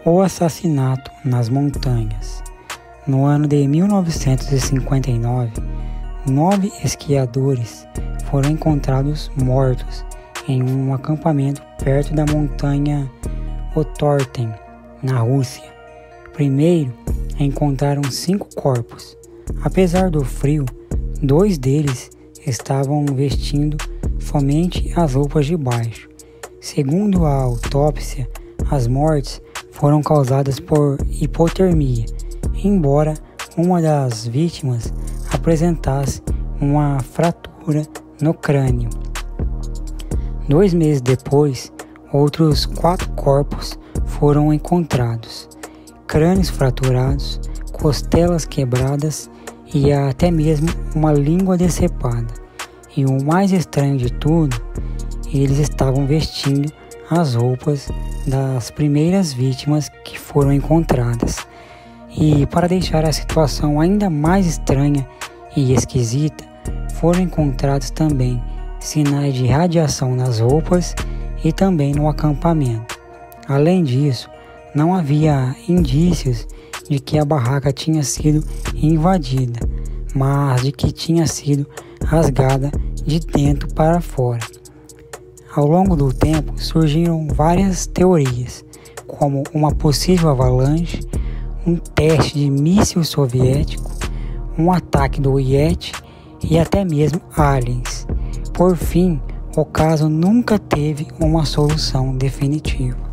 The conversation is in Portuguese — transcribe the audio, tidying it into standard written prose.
O assassinato nas montanhas. No ano de 1959, 9 esquiadores foram encontrados mortos em um acampamento perto da montanha Otorten, na Rússia. Primeiro, encontraram 5 corpos. Apesar do frio, 2 deles estavam vestindo somente as roupas de baixo. Segundo a autópsia, as mortes foram causadas por hipotermia, embora uma das vítimas apresentasse uma fratura no crânio. 2 meses depois, outros 4 corpos foram encontrados: crânios fraturados, costelas quebradas e até mesmo uma língua decepada. E o mais estranho de tudo, eles estavam vestindo as roupas das primeiras vítimas que foram encontradas. E para deixar a situação ainda mais estranha e esquisita, foram encontrados também sinais de radiação nas roupas e também no acampamento. Além disso, não havia indícios de que a barraca tinha sido invadida, mas de que tinha sido rasgada de dentro para fora. Ao longo do tempo, surgiram várias teorias, como uma possível avalanche, um teste de míssil soviético, um ataque do Yeti e até mesmo aliens. Por fim, o caso nunca teve uma solução definitiva.